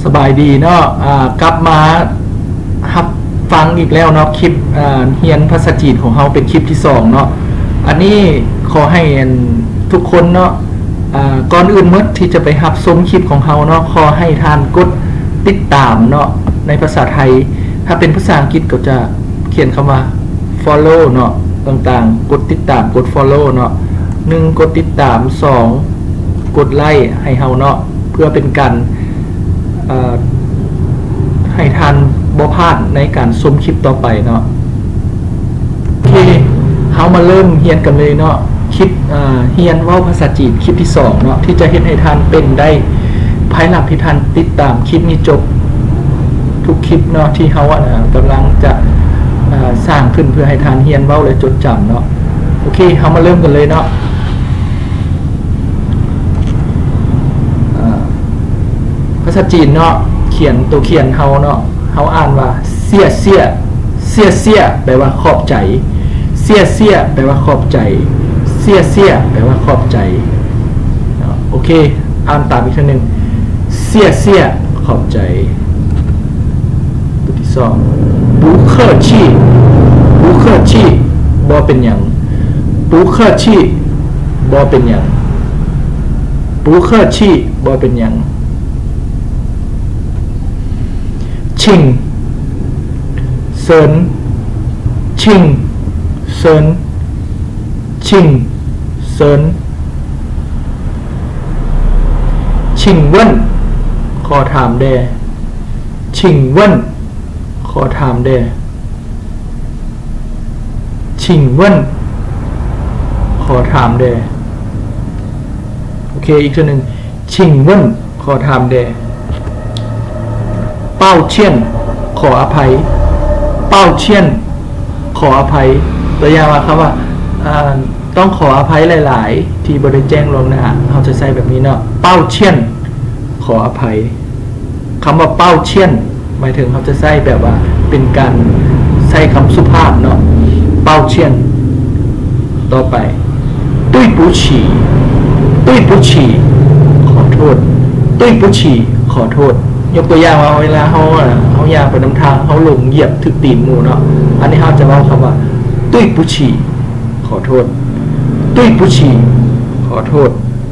บายดีเนาะกลับมาฮับฟังอีกแล้วเนาะคลิปเรียนภาษาจีนของเราเป็นคลิปที่2เนาะอันนี้ขอให้ทุกคนเนาะก่อนอื่นเมื่อที่จะไปฮับชมคลิปของเราเนาะขอให้ทานกดติดตามเนาะในภาษาไทยถ้าเป็นภาษาอังกฤษก็จะเขียนคำว่า follow เนาะต่างๆกดติดตามกด follow เนาะ1กดติดตาม2กดไลค์ให้เฮาเนาะเพื่อเป็นการให้ทันบ่พลาดในการชมคลิปต่อไปเนาะโอเคเฮามาเริ่มเรียนกันเลยเนาะคลิปเรียนเว้าภาษาจีนคลิปที่2เนาะที่จะเฮ็ดให้ทันเป็นได้ภายหลังที่ทันติดตามคลิปนี้จบทุกคลิปเนาะที่เฮากำลังจะสร้างขึ้นเพื่อให้ทันเรียนเว้าและจดจำเนาะโอเคเฮามาเริ่มกันเลยเนาะภาษาจีนเนาะเขียนตัวเขียนเฮาเนาะเฮาอ่านว่าเสียเสียเสียเสียแปลว่าขอบใจเสียเสียแปลว่าขอบใจเสียเสียแปลว่าขอบใจโอเคอ่านตามอีกครั้งนึงเสียเสียขอบใจตัวที่2不客气不客气บ่เป็นหยัง不客气บ่เป็นหยัง不客气บ่เป็นหยังชิงเซินชิงเซินชิงเซินชิงเว่นขอถามเด้ชิงเว่นขอถามเด้ชิงเว่นขอถามเด้โอเคอีกตัวหนึ่งชิงเว่นขอถามเด้เป้าเชียนขออภัยเป้าเชียนขออภัยตัวอย่างว่าครับว่าต้องขออภัยหลายๆที่บริแจ้งลงนะฮะเราจะใช้แบบนี้เนาะเป้าเชียนขออภัยคำว่าเป้าเชียนหมายถึงเขาจะใช้แบบว่าเป็นการใช้คำสุภาพเนาะเป้าเชียนต่อไปตุ้ยปูฉีตุ้ยปูฉีขอโทษตุ้ยปูฉีขอโทษยกตัวอย่างว่าเวลาเขาย่างไปน้ำทางเขาลงเหยียบถึกตีนหมูเนาะอันนี้เขาจะว่าคำว่าตุ้ยปูฉีขอโทษตุ้ยปูฉีขอโทษ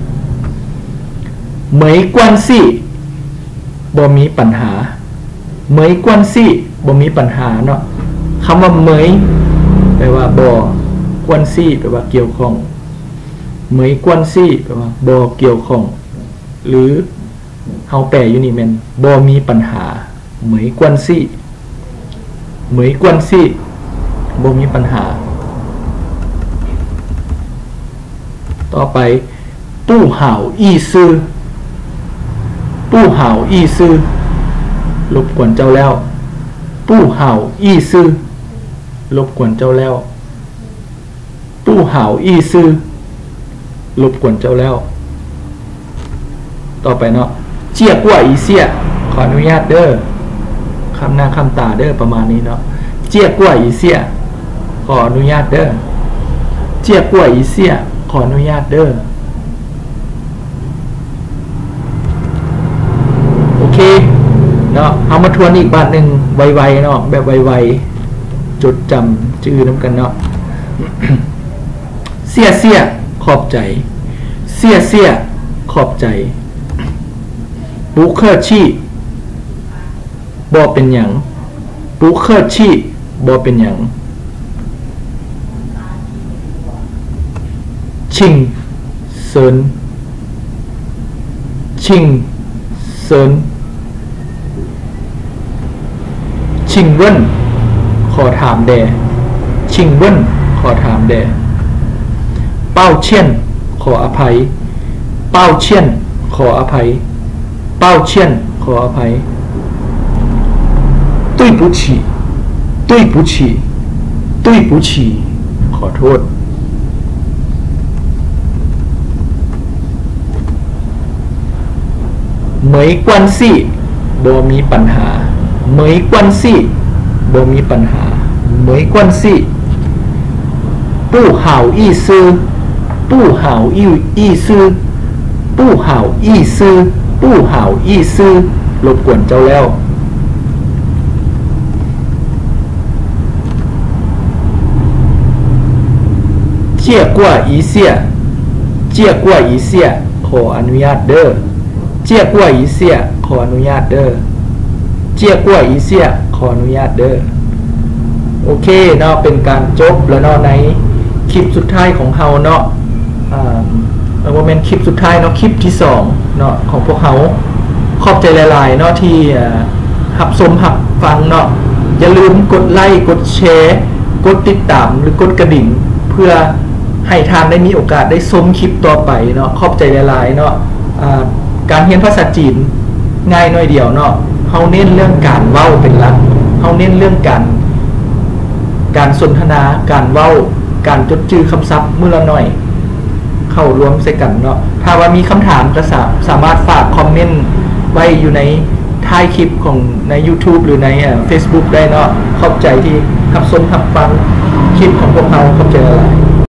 เหมยกวนซี่บ่มีปัญหาเหมยกวนซี่บ่มีปัญหาเนาะคำว่าเหมยแปลว่าบ่กวนซี่แปลว่าเกี่ยวข้องเหมยกวนซี่แปลว่าบ่เกี่ยวข้องหรือเฮาแปลอยู่นี่แม่นบ่มีปัญหาเหมยกวนซี่เหมยกวนซี่บ่มีปัญหาต่อไปปู้ห่าวอี้ซื่อปู้ห่าวอี้ซื่อรบกวนเจ้าแล้วปู้ห่าวอี้ซื่อรบกวนเจ้าแล้วปู้ห่าวอี้ซื่อรบกวนเจ้าแล้วต่อไปเนาะเจียกว่าอีเสียขออนุญาตเด้อคำหน้าคำตาเด้อประมาณนี้เนาะเจียกว่าอีเสียขออนุญาตเด้อเจียกว่าอีเสียขออนุญาตเด้อโอเคเนาะเอามาทวนอีกบาทหนึ่งไวๆเนาะแบบไวๆจดจำชื่อน้ำกันเนาะ เสียเสียขอบใจเสียเสียขอบใจปูเคอร์ชี่บ่เป็นหยังปูเคอร์ชี่บ่เป็นหยังชิงเซินชิงเซินชิงเว่นขอถามแดชิงเว่นขอถามแดเป้าเชียนขออภัยเป้าเชียนขออภัยเป้าเชียนขออภัยตุ้ยปูฉีตุ้ยปูฉีตุ้ยปูฉีขอโทษเหมยกวนซี่บ่มีปัญหาเหมยกวนซี่บ่มีปัญหาเหมยกวนซี่ปู้ห่าวอี้ซื่อปู้ห่าวอี้ซื่อปู้ห่าวอี้ซื่อปู้ห่าวอี้ซื่อรบกวนเจ้าแล้วเจียกว่าอีเสียเจียกว่าอีเสียขออนุญาตเด้อเจียกว่าอีเสียขออนุญาตเด้อเจียกว่าอีเสียขออนุญาตเด้อโอเคเนาะเป็นการจบแล้วเนาะในคลิปสุดท้ายของเฮาเนาะว่าเป็นคลิปสุดท้ายเนาะคลิปที่2เนาะของพวกเฮาขอบใจหลายๆเนาะที่หับชมหับฟังเนาะอย่าลืมกดไลค์กดแชร์กดติดตามหรือกดกระดิ่งเพื่อให้ทานได้มีโอกาสได้ชมคลิปต่อไปเนาะขอบใจหลายๆเนาะการเรียนภาษาจีนง่ายหน่อยเดียวเนาะเฮาเน้นเรื่องการเว้าเป็นหลักเฮาเน้นเรื่องการสนทนาการเว้าการจดจื้อคำศัพท์มื้อละหน่อยเข้ารวมใส่กันเนาะถ้าว่ามีคำถามก็สามารถฝากคอมเมนต์ไว้อยู่ในท้ายคลิปของใน YouTube หรือในFacebook ได้เนาะขอบใจที่รับชมรับฟังคลิปของพวกเราขอบใจหลาย